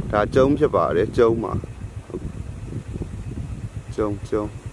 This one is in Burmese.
ဒါကျုံးဖြစ်ပါတယ်ကျုံးမှာကျုံး